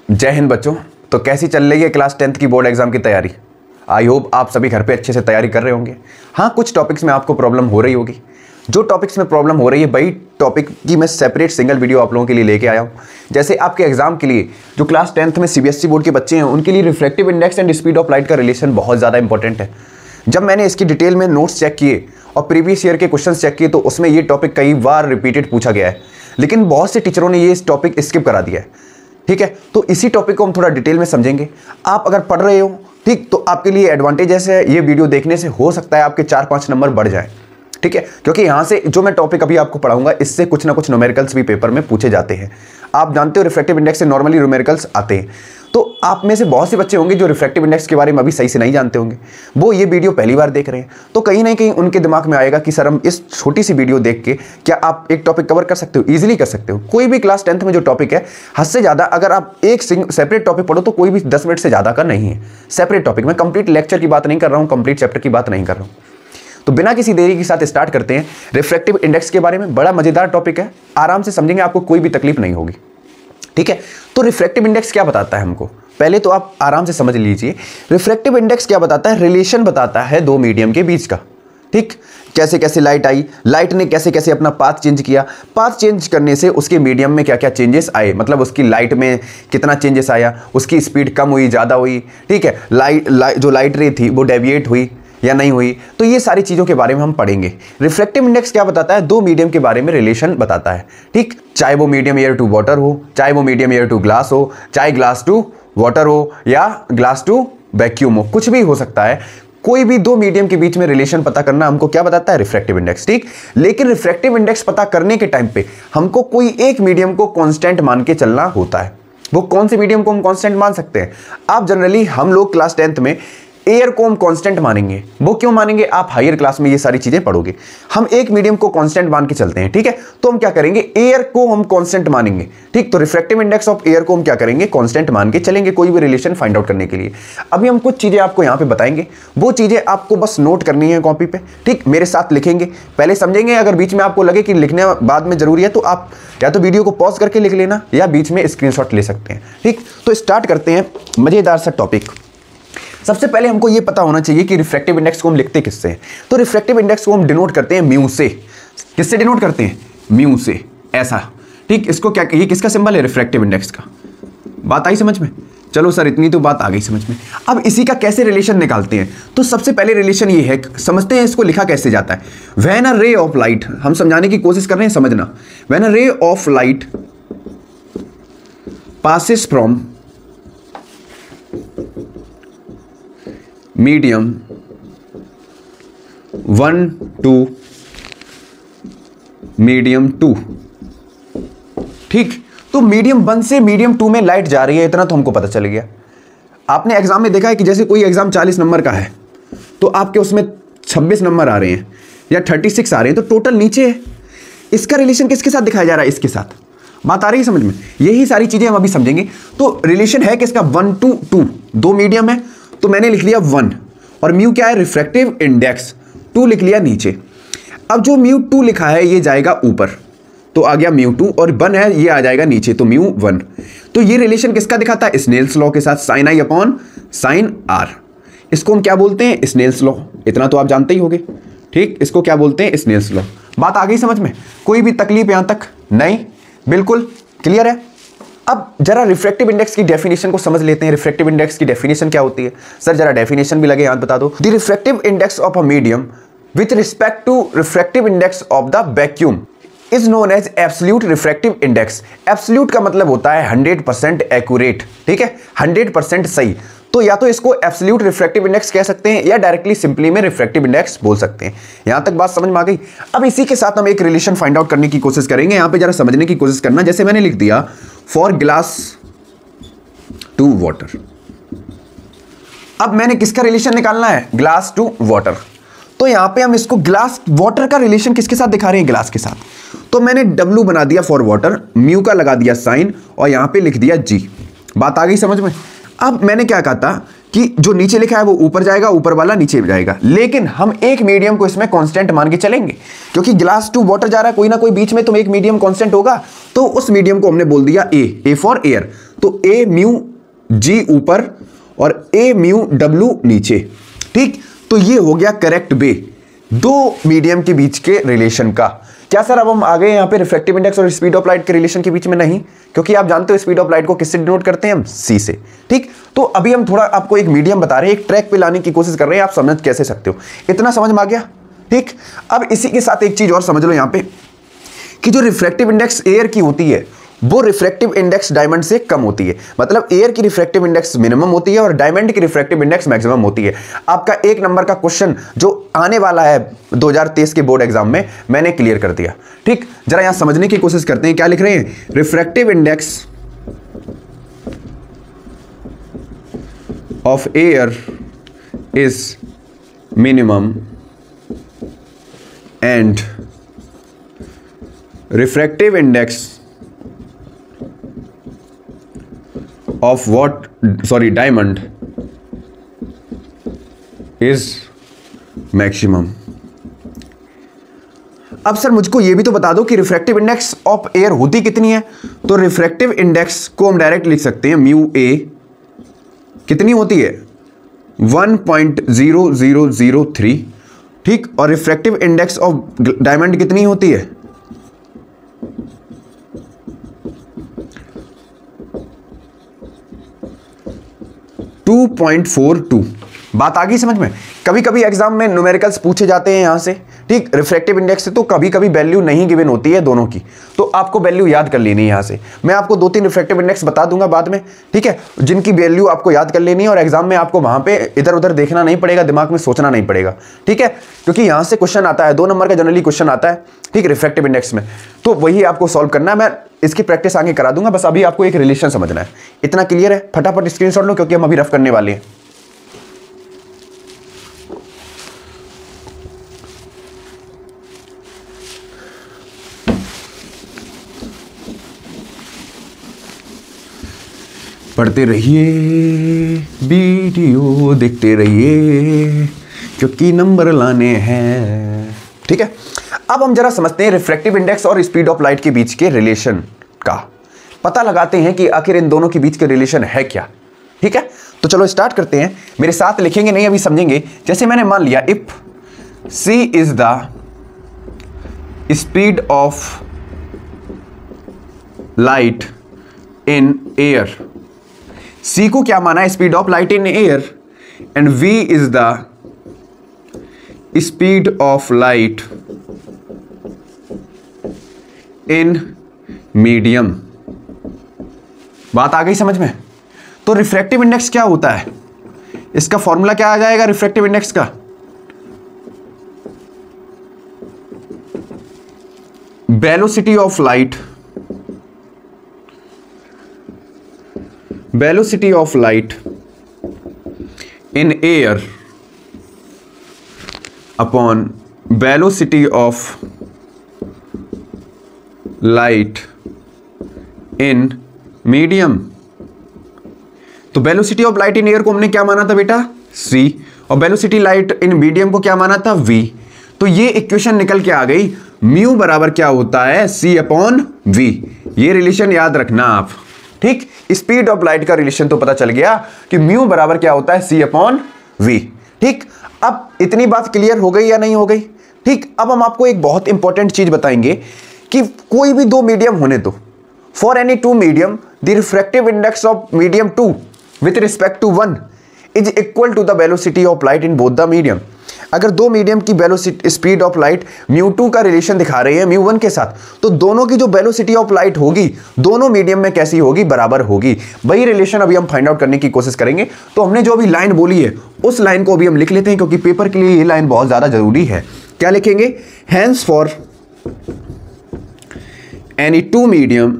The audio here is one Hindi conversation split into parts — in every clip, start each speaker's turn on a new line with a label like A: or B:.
A: जय हिंद बच्चों। तो कैसी चल रही है क्लास 10th की बोर्ड एग्जाम की तैयारी? आई होप आप सभी घर पे अच्छे से तैयारी कर रहे होंगे। हाँ, कुछ टॉपिक्स में आपको प्रॉब्लम हो रही होगी। जो टॉपिक्स में प्रॉब्लम हो रही है वही टॉपिक की मैं सेपरेट सिंगल वीडियो आप लोगों के लिए लेके आया हूँ। जैसे आपके एग्जाम के लिए जो क्लास 10th में CBSE बोर्ड के बच्चे हैं उनके लिए reflective index and speed of light का रिलेशन बहुत ज़्यादा इंपॉर्टेंट है। जब मैंने इसकी डिटेल में नोट्स चेक किए और प्रीवियस ईयर के क्वेश्चन चेक किए तो उसमें ये टॉपिक कई बार रिपीटेड पूछा गया है, लेकिन बहुत से टीचरों ने ये इस टॉपिक स्किप करा दिया है। ठीक है, तो इसी टॉपिक को हम थोड़ा डिटेल में समझेंगे। आप अगर पढ़ रहे हो ठीक, तो आपके लिए एडवांटेजेस है, ये वीडियो देखने से हो सकता है आपके 4-5 नंबर बढ़ जाए। ठीक है, क्योंकि यहाँ से जो मैं टॉपिक अभी आपको पढ़ाऊंगा इससे कुछ ना कुछ न्यूमेरिकल्स भी पेपर में पूछे जाते हैं। आप जानते हो रिफ्रैक्टिव इंडेक्स से नॉर्मली न्यूमेरिकल्स आते हैं, तो आप में से बहुत से बच्चे होंगे जो रिफ्रैक्टिव इंडेक्स के बारे में अभी सही से नहीं जानते होंगे। वो ये वीडियो पहली बार देख रहे हैं, तो कहीं ना कहीं उनके दिमाग में आएगा कि सर हम इस छोटी सी वीडियो देख के क्या आप एक टॉपिक कवर कर सकते हो, ईजिली कर सकते हो। कोई भी क्लास 10th में जो टॉपिक है, हद से ज़्यादा अगर आप एक सेपरेट टॉपिक पढ़ो तो कोई भी 10 मिनट से ज़्यादा का नहीं है। सेपरेट टॉपिक, मैं कंप्लीट लेक्चर की बात नहीं कर रहा हूँ, कंप्लीट चैप्टर की बात नहीं कर रहा हूँ। तो बिना किसी देरी के साथ स्टार्ट करते हैं रिफ्रैक्टिव इंडेक्स के बारे में। बड़ा मजेदार टॉपिक है, आराम से समझेंगे, आपको कोई भी तकलीफ नहीं होगी। ठीक है, तो रिफ्रैक्टिव इंडेक्स क्या बताता है हमको, पहले तो आप आराम से समझ लीजिए। रिफ्रैक्टिव इंडेक्स क्या बताता है? रिलेशन बताता है दो मीडियम के बीच का। ठीक, कैसे कैसे लाइट आई, लाइट ने कैसे कैसे अपना पाथ चेंज किया, पाथ चेंज करने से उसके मीडियम में क्या क्या चेंजेस आए, मतलब उसकी लाइट में कितना चेंजेस आया, उसकी स्पीड कम हुई, ज़्यादा हुई। ठीक है, जो लाइट रे थी वो डेविएट हुई या नहीं हुई, तो ये सारी चीज़ों के बारे में हम पढ़ेंगे। रिफ्लेक्टिव इंडेक्स क्या बताता है? दो मीडियम के बारे में रिलेशन बताता है। ठीक, चाहे वो मीडियम एयर टू वाटर हो, चाहे वो मीडियम एयर टू ग्लास हो, चाहे ग्लास टू वाटर हो या ग्लास टू वैक्यूम हो, कुछ भी हो सकता है। कोई भी दो मीडियम के बीच में रिलेशन पता करना हमको क्या बताता है? Refractive index. ठीक, लेकिन रिफ्रैक्टिव इंडेक्स पता करने के टाइम पे हमको कोई एक मीडियम को कांस्टेंट मान के चलना होता है। वो कौन से मीडियम को हम कांस्टेंट मान सकते हैं? आप जनरली, हम लोग क्लास 10th में एयर को हम कांस्टेंट मानेंगे। वो क्यों मानेंगे? आप हायर क्लास में ये सारी चीजें पढ़ोगे। हम एक मीडियम को कांस्टेंट मान के चलते हैं। ठीक है, तो हम क्या करेंगे? एयर को हम कांस्टेंट मानेंगे। ठीक, तो रिफ्रैक्टिव इंडेक्स ऑफ एयर को हम क्या करेंगे? कांस्टेंट मान के चलेंगे कोई भी रिलेशन फाइंड आउट करने के लिए। अभी हम कुछ चीजें आपको यहां पे बताएंगे, वो चीजें आपको बस नोट करनी है कॉपी पे। ठीक, मेरे साथ लिखेंगे, पहले समझेंगे। अगर बीच में आपको लगे कि लिखने बाद में जरूरी है तो आप या तो वीडियो को पॉज करके लिख लेना या बीच में स्क्रीनशॉट ले सकते हैं। ठीक, तो स्टार्ट करते हैं मजेदार सा टॉपिक। सबसे पहले हमको ये पता होना चाहिए कि रिफ्रैक्टिव इंडेक्स को हम लिखते किससे हैं। तो रिफ्रैक्टिव इंडेक्स को हम डिनोट करते हैं म्यू से। किससे डिनोट करते हैं? म्यू से, ऐसा। ठीक, इसको क्या, ये किसका सिंबल है? रिफ्रैक्टिव इंडेक्स का। बात आई समझ में? चलो सर, इतनी तो बात आ गई समझ में। अब इसी का कैसे रिलेशन निकालते हैं? तो सबसे पहले रिलेशन ये है, समझते हैं इसको लिखा कैसे जाता है। When a ray of light, हम समझाने की कोशिश कर रहे हैं, समझना। When a ray of light passes from medium 1 to medium 2। ठीक, तो मीडियम 1 से मीडियम 2 में लाइट जा रही है, इतना तो हमको पता चल गया। आपने एग्जाम में देखा है कि जैसे कोई एग्जाम 40 नंबर का है तो आपके उसमें 26 नंबर आ रहे हैं या 36 आ रहे हैं, तो टोटल नीचे है। इसका रिलेशन किसके साथ दिखाया जा रहा है? इसके साथ। बात आ रही है समझ में? यही सारी चीजें हम अभी समझेंगे। तो रिलेशन है किसका? 1 to 2, दो मीडियम है तो मैंने लिख लिया 1, और म्यू क्या है? Refractive index. 2 लिख लिया नीचे। अब जो म्यू 2 लिखा है ये जाएगा ऊपर, तो आ गया म्यू 2, और 1 है ये आ जाएगा नीचे, तो म्यू 1। तो ये रिलेशन किसका दिखाता है? स्नेल्स लॉ के साथ, sine I upon sine R. इसको हम क्या बोलते हैं? Snell's law. इतना तो आप जानते ही होंगे। ठीक, इसको क्या बोलते हैं? Snell's law. बात आ गई समझ में? कोई भी तकलीफ यहां तक नहीं? बिल्कुल क्लियर है। अब जरा रिफ्रैक्टिव इंडेक्स की डेफिनेशन को समझ लेते हैं। रिफ्रैक्टिव इंडेक्स की डेफिनेशन क्या होती है? सर जरा डेफिनेशन भी लगे याद बता दो। The refractive index of a medium with respect to refractive index of the vacuum is known as absolute refractive index. Absolute का मतलब होता है 100% एक्यूरेट। ठीक है, 100% सही। तो या तो इसको एब्सोल्यूट रिफ्रैक्टिव इंडेक्स कह सकते हैं या डायरेक्टली सिंपली में रिफ्रैक्टिव इंडेक्स बोल सकते हैं। यहां तक बात समझ में आ गई? अब इसी के साथ हम एक रिलेशन फाइंड आउट करने की कोशिश करेंगे। यहां पे जरा समझने की कोशिश करना। जैसे मैंने लिख दिया फॉर ग्लास टू वाटर। अब मैंने किसका रिलेशन निकालना है? Glass to water. तो यहां पे हम इसको ग्लास वाटर का रिलेशन किसके साथ दिखा रहे हैं? ग्लास के साथ। तो मैंने W बना दिया फॉर वाटर, म्यू का लगा दिया साइन, और यहां पे लिख दिया G। बात आ गई समझ में? अब मैंने क्या कहा था कि जो नीचे लिखा है वो ऊपर जाएगा, ऊपर वाला नीचे जाएगा, लेकिन हम एक मीडियम को इसमें कांस्टेंट मान के चलेंगे, क्योंकि ग्लास टू वाटर जा रहा है, कोई ना कोई बीच में तो एक मीडियम कांस्टेंट होगा। तो उस मीडियम को हमने बोल दिया ए फॉर एयर। तो ए म्यू जी ऊपर और ए म्यू डब्ल्यू नीचे। ठीक, तो ये हो गया करेक्ट वे दो मीडियम के बीच के रिलेशन का। क्या सर अब हम आ गए यहाँ पे रिफ्रैक्टिव इंडेक्स और स्पीड ऑफ लाइट के रिलेशन के बीच में? नहीं, क्योंकि आप जानते हो स्पीड ऑफ लाइट को किससे डिनोट करते हैं हम? सी से। ठीक, तो अभी हम थोड़ा आपको एक मीडियम बता रहे हैं, एक ट्रैक पे लाने की कोशिश कर रहे हैं, आप समझ कैसे सकते हो, इतना समझ में आ गया? ठीक, अब इसी के साथ एक चीज और समझ लो यहाँ पे कि जो रिफ्रैक्टिव इंडेक्स एयर की होती है वो रिफ्रैक्टिव इंडेक्स डायमंड से कम होती है। मतलब एयर की रिफ्रैक्टिव इंडेक्स मिनिमम होती है और डायमंड की रिफ्रैक्टिव इंडेक्स मैक्सिमम होती है। आपका 1 नंबर का क्वेश्चन जो आने वाला है 2023 के बोर्ड एग्जाम में मैंने क्लियर कर दिया। ठीक, जरा यहां समझने की कोशिश करते हैं, क्या लिख रहे हैं? Refractive index of air is minimum and refractive index of diamond is maximum। अब सर मुझको ये भी तो बता दो कि रिफ्रैक्टिव इंडेक्स ऑफ एयर होती कितनी है? तो रिफ्रैक्टिव इंडेक्स को हम डायरेक्ट लिख सकते हैं म्यू ए कितनी होती है? 1.0003। ठीक, और रिफ्रैक्टिव इंडेक्स ऑफ डायमंड कितनी होती है? 2.42। बात आ गई समझ में? कभी कभी एग्जाम में न्यूमेरिकल्स पूछे जाते हैं यहां से। ठीक, रिफ्रैक्टिव इंडेक्स से तो कभी कभी वैल्यू नहीं गिवन होती है दोनों की, तो आपको वैल्यू याद कर लेनी है। यहां से मैं आपको 2-3 रिफ्रैक्टिव इंडेक्स बता दूंगा बाद में, ठीक है, जिनकी वैल्यू आपको याद कर लेनी है और एग्जाम में आपको वहां पे इधर उधर देखना नहीं पड़ेगा, दिमाग में सोचना नहीं पड़ेगा। ठीक है, क्योंकि यहां से क्वेश्चन आता है, 2 नंबर का जनरली क्वेश्चन आता है, ठीक, रिफ्रैक्टिव इंडेक्स में, तो वही आपको सॉल्व करना है। मैं इसकी प्रैक्टिस आगे करा दूंगा, बस अभी आपको एक रिलेशन समझना है। इतना क्लियर है? फटाफट स्क्रीनशॉट लो क्योंकि हम अभी रफ करने वाले हैं। पढ़ते रहिए, वीडियो देखते रहिए, क्योंकि नंबर लाने हैं। ठीक है, अब हम जरा समझते हैं रिफ्रैक्टिव इंडेक्स और स्पीड ऑफ लाइट के बीच के रिलेशन का पता लगाते हैं कि आखिर इन दोनों के बीच के रिलेशन है क्या। ठीक है, तो चलो स्टार्ट करते हैं। मेरे साथ लिखेंगे नहीं, अभी समझेंगे। जैसे मैंने मान लिया if c is the speed of light in air, c को क्या माना है? Speed of light in air, and v is the speed of light in medium. बात आ गई समझ में? तो रिफ्रैक्टिव इंडेक्स क्या होता है? इसका फॉर्मूला क्या आ जाएगा रिफ्रैक्टिव इंडेक्स का? Velocity of light, velocity of light in air upon velocity of light in medium. तो velocity of light in air को हमने क्या माना था बेटा? c, और वेलोसिटी लाइट इन मीडियम को क्या माना था? v। तो ये इक्वेशन निकल के आ गई, म्यू बराबर क्या होता है? c upon v। ये रिलेशन याद रखना आप। ठीक, स्पीड ऑफ लाइट का रिलेशन तो पता चल गया कि म्यू बराबर क्या होता है? c upon v। ठीक, अब इतनी बात क्लियर हो गई या नहीं हो गई? ठीक, अब हम आपको एक बहुत इंपॉर्टेंट चीज बताएंगे कि कोई भी 2 मीडियम होने दो, for any 2 medium the refractive index of medium 2 with respect to 1 is equal to the velocity of light in both the medium. अगर 2 मीडियम की वेलोसिटी स्पीड ऑफ लाइट μ2 का रिलेशन दिखा रहे हैं μ1 के साथ, तो दोनों की जो वेलोसिटी ऑफ लाइट होगी दोनों मीडियम में कैसी होगी? बराबर होगी। वही रिलेशन अभी हम फाइंड आउट करने की कोशिश करेंगे। तो हमने जो अभी लाइन बोली है उस लाइन को अभी हम लिख लेते हैं, क्योंकि पेपर के लिए ये लाइन बहुत ज्यादा जरूरी है। क्या लिखेंगे? Hence for any 2 medium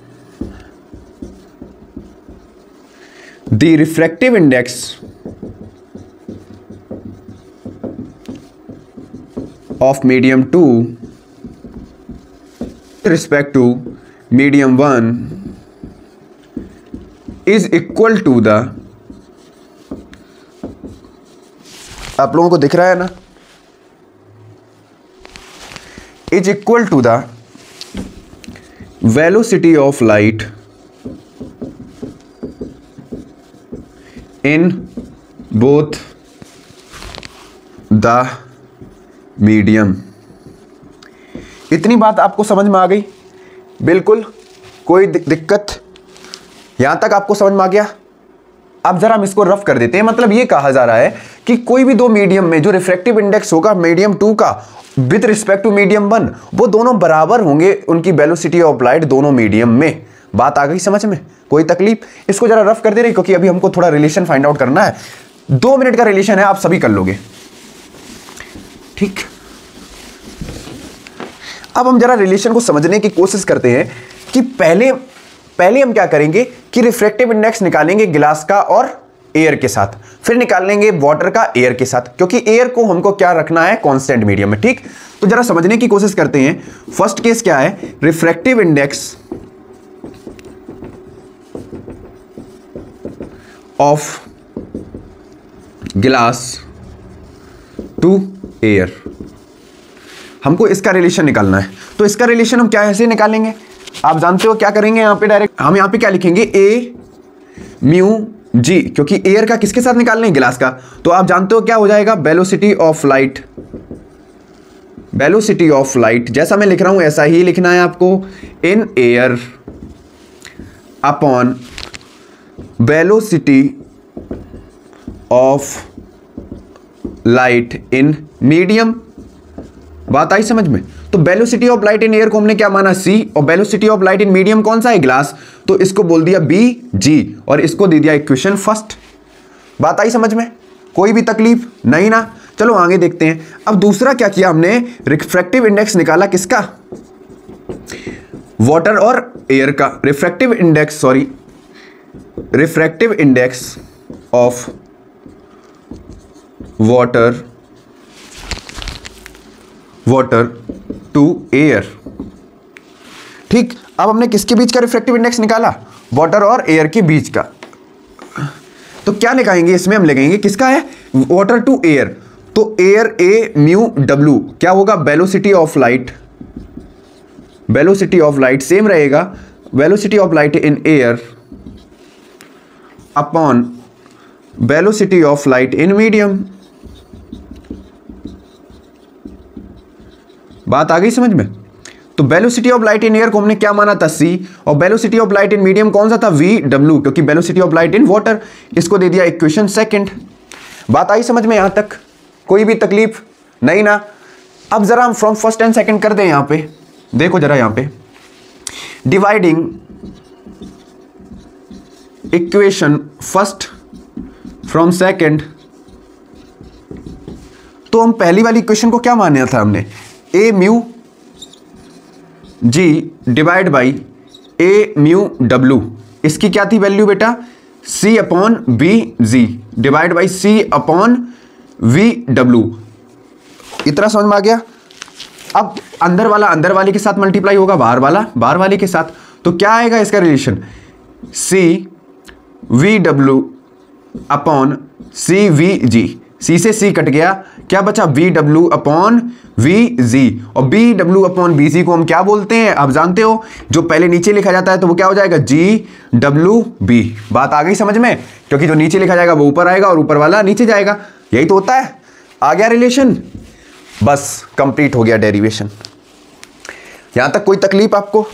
A: the refractive index of medium 2 with respect to medium 1 is equal to the, आप लोगों को दिख रहा है ना, is equal to the velocity of light in both the medium. इतनी बात आपको समझ में आ गई? बिल्कुल कोई दिक्कत यहां तक आपको समझ में आ गया? अब जरा हम इसको रफ कर देते हैं। मतलब ये कहा जा रहा है कि कोई भी दो मीडियम में जो रिफ्रैक्टिव इंडेक्स होगा मीडियम 2 का विद रिस्पेक्ट टू मीडियम 1, वो दोनों बराबर होंगे उनकी वेलोसिटी ऑफ लाइट दोनों मीडियम में। बात आ गई समझ में? कोई तकलीफ? इसको जरा रफ कर दे रही, क्योंकि अभी हमको थोड़ा रिलेशन फाइंड आउट करना है। 2 मिनट का रिलेशन है, आप सभी कर लोगे, ठीक? अब हम जरा रिलेशन को समझने की कोशिश करते हैं कि पहले हम क्या करेंगे कि रिफ्रैक्टिव इंडेक्स निकालेंगे गिलास का और एयर के साथ, फिर निकालेंगे वाटर का एयर के साथ, क्योंकि एयर को हमको क्या रखना है? कांस्टेंट मीडियम में, ठीक? तो जरा समझने की कोशिश करते हैं। फर्स्ट केस क्या है? Refractive index of glass to air, हमको इसका रिलेशन निकालना है। तो इसका रिलेशन हम क्या ऐसे निकालेंगे? आप जानते हो क्या करेंगे? यहां पे डायरेक्ट हम यहां पे क्या लिखेंगे? ए म्यू जी, क्योंकि एयर का किसके साथ निकालना है? गिलास का। तो आप जानते हो क्या हो जाएगा? Velocity of light, velocity of light जैसा मैं लिख रहा हूं ऐसा ही लिखना है आपको, in air upon velocity of light in medium. बात आई समझ में? तो velocity of light in air को हमने क्या माना? c, और velocity of light in medium कौन सा है? ग्लास। तो इसको बोल दिया b g, और इसको दे दिया इक्वेशन फर्स्ट। बात आई समझ में? कोई भी तकलीफ नहीं ना? चलो आगे देखते हैं। अब दूसरा क्या किया हमने? रिफ्रैक्टिव इंडेक्स निकाला किसका? वाटर और एयर का। Refractive index of water to air, ठीक? अब हमने किसके बीच का रिफ्रैक्टिव इंडेक्स निकाला? वाटर और एयर के बीच का। तो क्या लिखाएंगे इसमें? हम लिखेंगे किसका है? Water to air. तो एयर ए म्यू डब्ल्यू क्या होगा? Velocity of light, velocity of light same रहेगा, velocity of light in air upon velocity of light in medium. बात आ गई समझ में? तो velocity of light in air को हमने क्या माना था? c, और velocity of light in medium कौन सा था? v w, क्योंकि velocity of light in water. इसको दे दिया इक्वेशन सेकंड। बात आई समझ में? यहां तक कोई भी तकलीफ नहीं ना? अब जरा हम फ्रॉम फर्स्ट एंड सेकंड कर दें। यहां पे देखो जरा, यहां पे dividing equation first from second. तो हम पहली वाली इक्वेशन को क्या माना था हमने? A mu G divide by A mu W. इसकी क्या थी वैल्यू बेटा? C upon V G divide by C upon V W. इतना समझ में आ गया? अब अंदर वाला अंदर वाले के साथ मल्टीप्लाई होगा, बाहर वाला बाहर वाले के साथ। तो क्या आएगा इसका relation? C V W upon C V G. C से सी कट गया, क्या बचा? V W upon V G. और B W upon B G को हम क्या बोलते हैं? आप जानते हो, जो पहले नीचे लिखा जाता है तो वो क्या हो जाएगा? G W B. बात आ गई समझ में? क्योंकि जो नीचे लिखा जाएगा वो ऊपर आएगा और ऊपर वाला नीचे जाएगा। यही तो होता है। आ गया रिलेशन? बस कंप्लीट हो गया डेरिवेशन। यहां तक कोई तकलीफ आपको?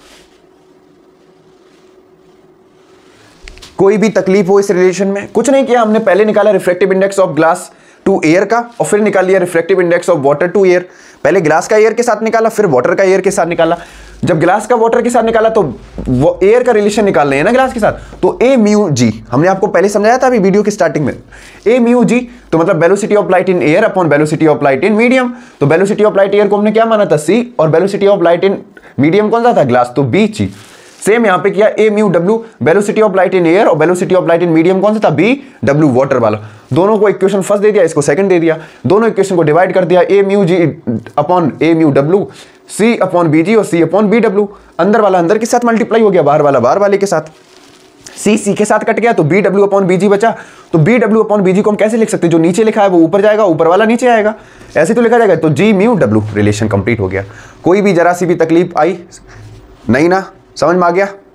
A: कोई भी तकलीफ हो इस रिलेशन में? कुछ नहीं किया हमने, पहले निकाला refractive index of glass to air का, और फिर निकाल लिया refractive index of water to air. पहले ग्लास का एयर के साथ निकाला, फिर वाटर का एयर के साथ निकाला। जब ग्लास का वाटर के साथ निकाला तो वो एयर का रिलेशन निकाल रहे हैं ना ग्लास के साथ, तो ए म्यू जी हमने आपको पहले समझाया था अभी वीडियो की स्टार्टिंग में। ए म्यू जी तो मतलब velocity of light in air upon velocity of light in medium. तो वेलोसिटी ऑफ लाइट एयर को हमने क्या माना था? सी, और velocity of light in medium कौन सा था? ग्लास, तो बी जी। सेम यहां पे किया, A mu W velocity of light in air और velocity of light in medium कौन सा था? बी डब्ल्यू वाटर वाला। दोनों को इक्वेशन फर्स्ट दे दिया, इसको सेकंड दे दिया, दोनों इक्वेशन को डिवाइड कर दिया, A mu G upon A mu W, C upon B G और सी अपॉन बी डब्ल्यू। अंदर वाला अंदर के साथ मल्टीप्लाई हो गया, बाहर वाला बाहर वाले के साथ। सी सी के साथ कट गया तो B W upon B G बचा। तो B W upon B G को हम कैसे लिख सकते हैं? जो नीचे लिखा है वो ऊपर जाएगा, ऊपर वाला नीचे आएगा, ऐसे तो लिखा जाएगा। तो G mu W relation complete हो गया। कोई भी जरा सी भी तकलीफ आई नहीं ना? समझ में आ गया?